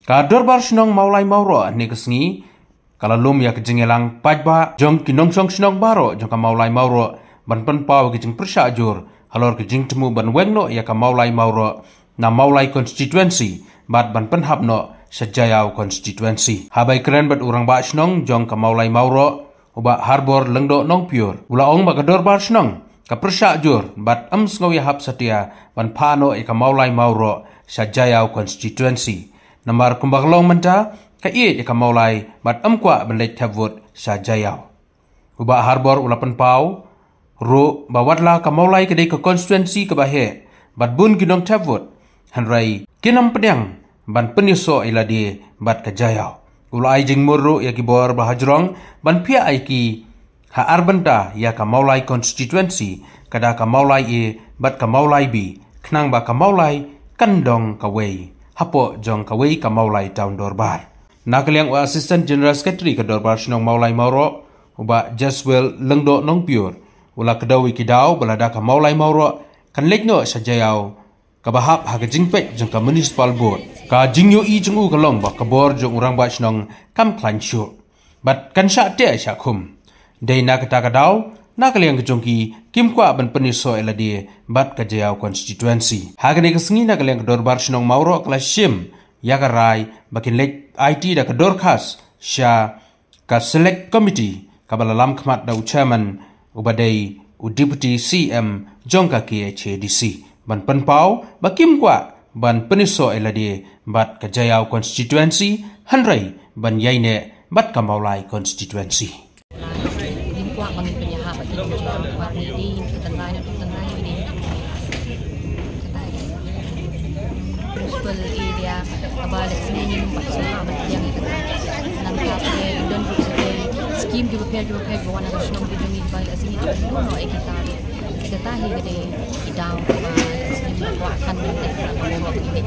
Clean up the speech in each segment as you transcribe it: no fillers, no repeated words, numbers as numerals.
Kador bar snong maulai mauro ne kesngi kalalum ya kejengelang pajba jong kinong song snong baro jong ka maulai mauro ban pen pau kejeng persajur halor kejeng temu ban wengno ya ka maulai mauro na maulai constituency bat ban pen hapno sejayau constituency habai keren bat urang ba snong jong ka maulai mauro uba harbor lengdo nong pure ula ong ba kador bar snong ka persajur bat sngo ya hap setia ban pano ya ka maulai mauro sejayau constituency namar kumbaglong menta ka iet ka maulai bat kwa benlek thavut sajayau uba harbor ulapan pau ro bawatla ka maulai ka dei ka constituency ka bahe bat bun ginong thavut hanrai kinam pedang ban peniso iladi bat ka jayau ulai jing murru ya ki bor bahajrong ban pia ai ki ha arbenta ya ka maulai constituency kada ka maulai e bat ka maulai bi knang ba ka maulai kandong ka wei hapo jong ka wei ka maulai town dorbar nakaliang wa assistant general secretary ka dorbar snong maulai mauro uba jaswell lengdo nong pure ula kedawi kidau balada ka maulai mauro kan lekno sajayau ka bahap ha ka jingpet jong ka municipal board ka jingyo i jungu kalong ba ka bor jong urang ba snong kam klanshu bat kan sha te sha khum dei na kata kadau nakaliang kejongki kim kwa ban peniso eladi bat ka jayau constituency ha ka ne kasngi nakaliang ka dorbar snong mauro kala shim yakarai bakin lek IT da ka dorkas sha ka select committee ka balalam khmat da chairman ubadai u deputy CM jongka ke HDC ban penpau bakim kwa ban peniso eladi bat ka jayau constituency hanrai ban yaine bat ka maulai constituency kwa kami penyaha bagi warni di ketenai ini municipal area abalik sini numpak semua yang itu nangkap dan skim di repair bawa nak senang dijungi balik sini no kita tahi gede idau sini buatkan dengan ini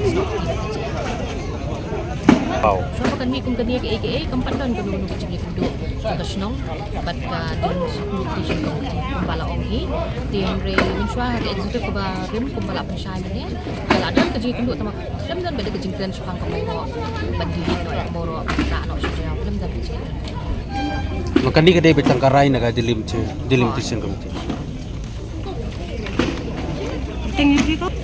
wow so kan ni kum kenia ke AKA keempat don kedua kecil kedua kita senang bat ka din security senang kumbala ongi di Henry Winswa hari executive kuba rim kumbala pensyai ni kalau ada kecil kedua sama film dan beda kecil kan sukan kemoro bandit no moro tak no saja film dan kecil makan ni kedai betangkarai naga dilim tisen komite tinggi kok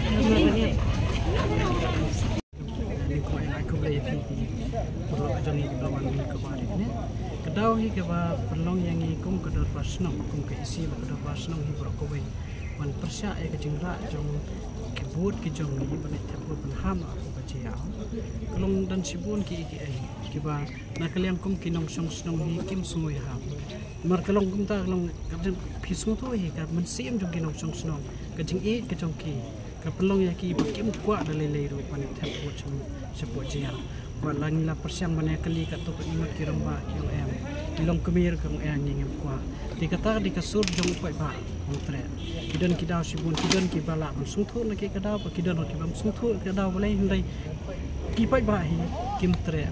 kedau hi ke ba perlong yang ikum kedor pasnong kum ke isi ba kedor pasnong hi brokowe wan persya e ke jingra jong ke bot ke jong ni ban thabut ban ham ba chia kelong dan sibun ki ai ke ba na kaliang kum kinong song snong hi kim sungoi ha mar kelong kum ta kelong kadang pisung to hi ka man sim jong kinong song snong ke jing e ke jong ki ka perlong ya ki ba kim kwa dalai ro ban thabut jong sepo chia buat lagi lah persiang mana kali kat tu imat kiramba QM ilong kemir kang yang ngem kwa dikata dikasur jong pai ba ontre kidan kidau sibun kidan ki bala sungthu na ki kadau pa kidan ki bam sungthu kadau boleh hindai ki pai ba hi kim tre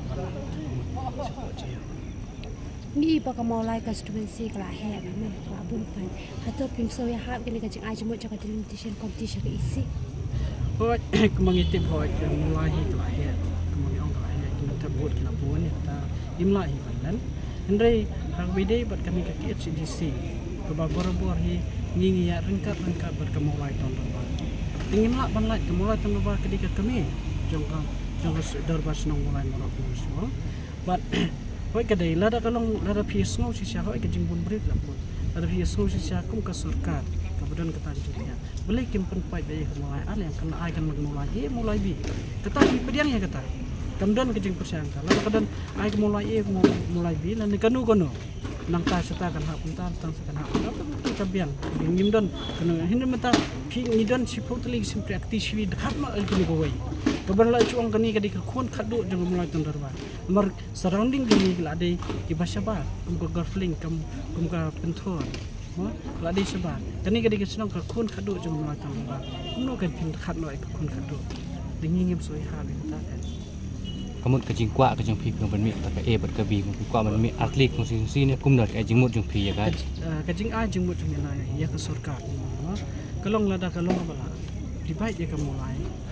ni pa ka maulai constituency kala he me ka bun pan hato pim so ya hab kini ka jing ajmo jaka delimitation competition ke isi hoi kemangitip hoi mulai hi kala he buat kena buat ni ta imla hi balan Henry hang bidai bat kami ke HDC ke babor-bor hi ngingi ya rengkat berkemulai tahun depan ingin lah banlat kemulai tahun depan ketika kami jongka dorbar senang mulai melakukan semua but hoi kedai lada kalong lada pisngau si sia hoi kejing bun break lah pun lada pisngau si sia kum ke surkat kemudian ketanjutnya beli kimpen pai bayi kemulai al yang kena ai kan mulai e mulai bi kata bi pediang ya kata kemudian kejing persangka lalu kemudian ai mulai bi lan kanu kono nang ta seta kan hak punta tang sekan hak apa kita biang ngimdon kanu hin mata phi ngidon sipotli simpre aktivi dekat ma kini gowai kabar la chuang kani kadi ka khon khadu jang mulai ton darba mar surrounding gini la dei ki basha ba kum ko girlfriend kum ka penthor la dei seba kani kadi ka senang ka khon khadu jang mulai ton darba no kan pin khat noi ka khon khadu dingim soi ha ta kamu kejing kuat kejing pi yang bermik tak bat kebi kuat bermik atlet konstitusi ni kum dah kejing mut jung pi ya kan kejing a jung mut jung lai ya ke surkat kalong lada kalong bala dibaik ya ke mulai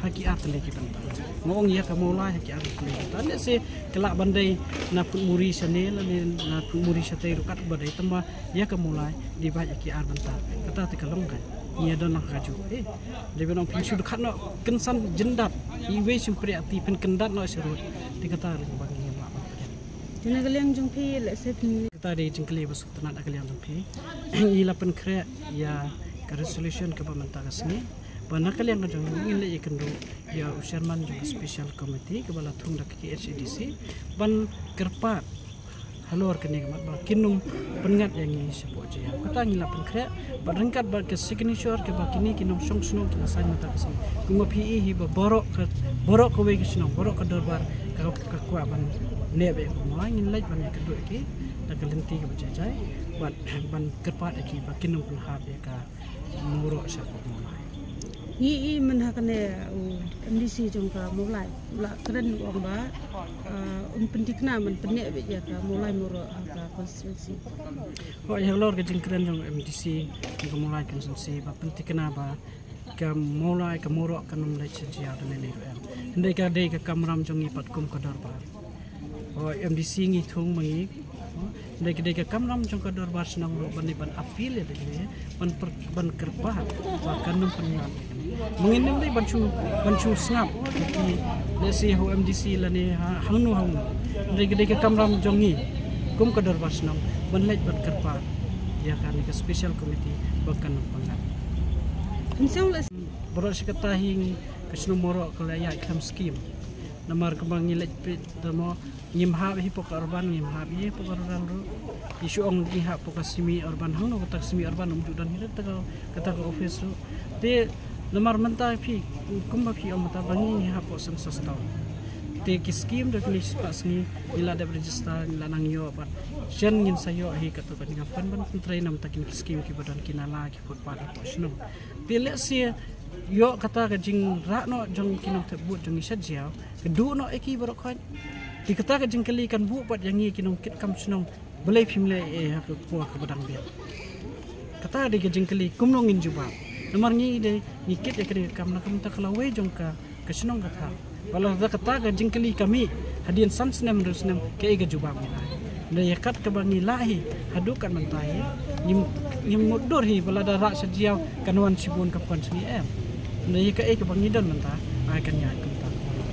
haki atlet kita ngong ya kamulai haki atlet tanda se kelak bandai na muri sane na muri sate rukat badai tamba ya kamulai di ba haki ar bentar kata te kalong kan ia don nak kaju de benong pinsu dekat no kensan jendat iwe simpri ati pen kendat no serut di kata bagi mak Jena kalian jumpi let's say kita di jengkeli besuk tenan kalian jumpi ila pen kre ya ke resolution ke pemerintah kesini bana kalian kan jengin le ikan do ya chairman juga special committee ke bala thung dak ke HDC ban kerpat halor kini kemat ba kinum pengat yang ini sebuah jaya kata ngila pen kre berengkat ba ke signature ke ba kini kinum song song kina sai mata kesini kuma PE hi ba borok ke we kesino borok ke dorbar ke kuat ban nebe mulai ngilai ban ke do ki dak lenti ke bajai ban kerpat ki ba kinum pun hab ya ka murok siapa mulai i menhakane MDC jongka mulai la keren orang ba pentikna men penek be ya ka mulai murok ka konstitusi oh ya lor ke jengkeren jong MDC ke mulai konstitusi ba pentikna ba ke mulai ke murok kan mulai sejak dan ini ndai ka dei ke kamram jong ipat kum ka dar ba oh MDC ngi thung mangi ndai ke kamram jong ka dar ba senang ban ban apil ya de ban kerpa ba kanum pengat menginam dei bancu snap ki lesi ho MDC lani hangnu ndai ke kamram jong ngi kum ka dar ba senang ban lej ban kerpa ya kan ke special committee ba kanum pengat insyaallah borok sekatahi kesno morok kelaya iklam skim namar kembang ngilet pit demo ngimha hi pok urban ngimha hi pok urban ru isu ong di ha pok simi urban hangno kata simi urban umjudan hirat kata ke office ru te namar menta phi kumba phi om ta bangi ha pok sensus tau te ki skim de klis pas ni ila de register ila nang yo bat jen ngin sayo hi kata ban ngafan ban train nam takin skim ki badan kinala ki pot pada posno pile si yo kata ke jing rakno jong kinong tebut jong isat jiao kedu no eki borok khan di kata ke jing kali kan bu pat yang i kinong kit kam sunong belai phimle ha ke puak ke badang biat kata de ke jing kali kumnong in juba nomor ni de nikit ya ke kam na kam ta kalawe jong ka ke sunong kata wala da kata ke jing kali kami hadian sansnem rusnem ke ega juba ni na yakat ke bangi lahi hadukan mentai nim mudur hi bala da rak sejiao kanwan sibun kapan sini Nai ka ke bangidan menta akan ya kumta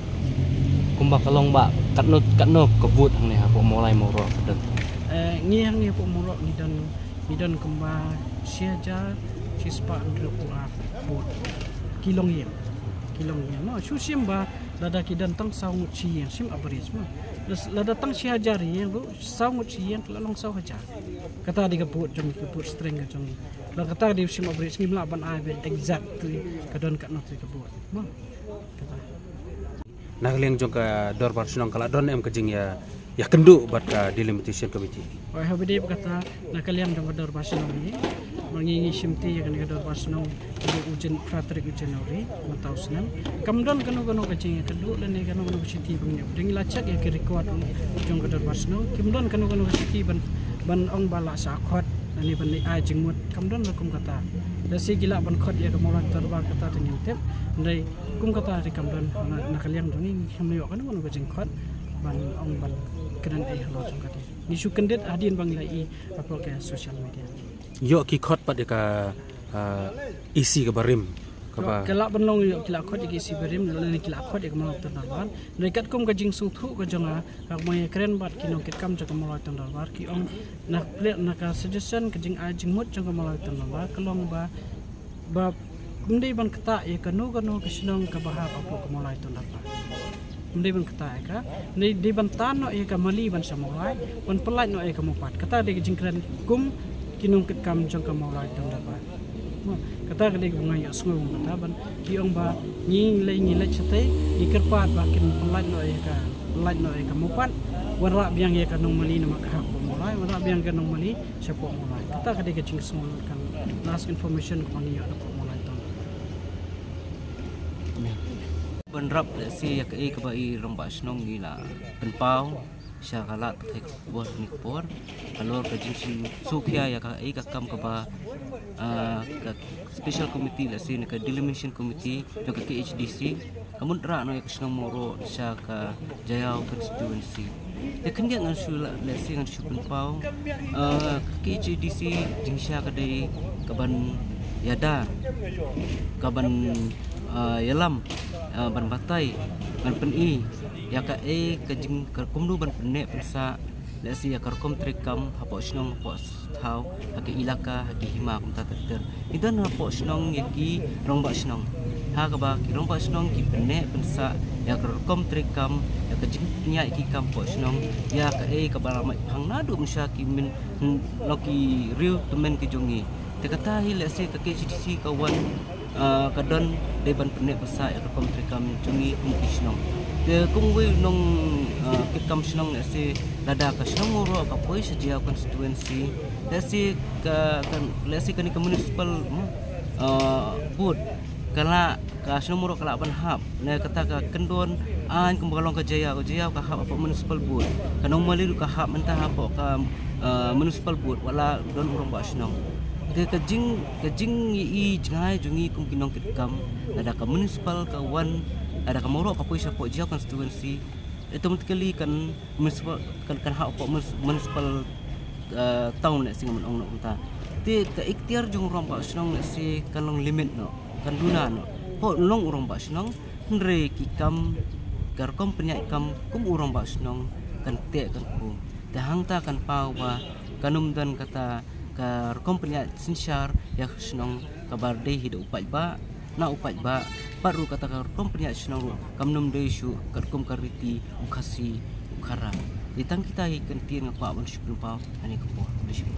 kumba kalong ba katno kebut hang ne ha mulai moro kedet ngi hang ni po moro nidan kumba siaja sispa andro ua bot kilong ye no susim ba lada kidan tang saung chi sim abarisma lada tang siajari yang bu saung chi yang lalong sau hajar kata di kebut jong kebut string jong la kata di sim abaris ngi mla ban ai ben exact tu kadon kat not kebut ma kata Nagleng jong ka dorbar sunong kala don em kajing ya kendu bat ka delimitation committee wah habide kata nakalian jong dorbar sunong ni mangingi simti ya kan dorbar sunong ujen Patrick ujen ori matau senam kamdon kanu kajing ya kedu dan ni kanu siti bang ding lacak ya ke record jong dorbar sunong kamdon kanu siti ban ong bala sa khot ani ban ai jingmut kamdon lakum kata dasi gila ban khot ya kamoran terbar kata tengin tep ndai kum kata ri kamdon nakaliang doni khamyo kan kanu kajing khot ban ong ban keren halo jong kata ni su kendet adin bang lai apa ke social media yo ki khot pat ka isi ke barim kaba kelak benong yo kelak khot ki isi barim ni kelak khot ek mau terdapat dekat kum kajing sung thu ka jonga ak mai keren bat kinong kit kam jaka mau terdapat ki ong nak plek nak suggestion kajing ajing mut jaka mau terdapat kelong ba kumdei ban kata e kanu kesinong ka bahap apa ka mau terdapat kumdei ban kata e ka ni di ban tan no e ka mali ban samulai ban pelai no e ka mopat kata de kajing keren kum kinong kit kam jaka mau terdapat kata kali bunga ya semua kata ban kiong ba ngi le chate ikerpat ba kin pelai no e ka mopat warla biang ye ka nong mali nama ka mulai warla biang ka nong mali siapa mulai kata kali kajing semua kan last information ko ni ya mulai to benrap si ya ke ba i romba snong gila penpau syakalat tek buat ni por alor ka jing sukya ya ka ai ka kam ka ba ka special committee la sin ka delimitation committee jo ka KHDC kamun ra no ya kisnong moro sya ka Jayau constituency ya kan dia ngan sula la sin ngan syukun pau KHDC jing sya ka dei ka ban yada ka ban yalam ban batai ban peni ya ka ka jing ka kumdu ban pene persa lesi ya karkom trikam hapo snong hapo thau haki ilaka haki hima kum ta ter idan hapo snong yaki rongba snong ha ka ba ki rongba snong ki pene persa ya karkom trikam ya ka jing nya ki kam po snong ya ka ka baramai hang nadu msya ki min loki riu temen ki jongi te kata hi lesi ka KCDC kawan kadon de ban pene persa ya karkom trikam jongi kum ki snong de kungwe nong kikam snong lesi lada ka snong moro ka poi sejia constituency lesi ka kan lesi kan ke municipal board kala ka snong moro kala ban hap ne kata ka kendon an kumbalong ka jaya ka hap apa municipal board kanong mali ka hap mentah apa ka municipal board wala don urang ba snong ke kajing i jangai jungi kum kinong kikam lada ka municipal ka wan ada kamoro apa pun siapa Jayau constituency itu mungkin kan municipal kan hak apa municipal town nak singa menong nak kita ti ke ikhtiar jung orang ba senang nak si kan long limit no kan duna no ho long orang ba senang nre kikam karkom penyai kam kum orang ba senang kan te kan ku te hang ta kan pawa kanum dan kata karkom penyai sinsyar ya senang kabar dei hidup upai ba na upai ba paru kata karkom penyai senang kamnum dei syu karkom kariti ukasi ukara ditang kita ikan tiang apa ban syukur pau ani ko po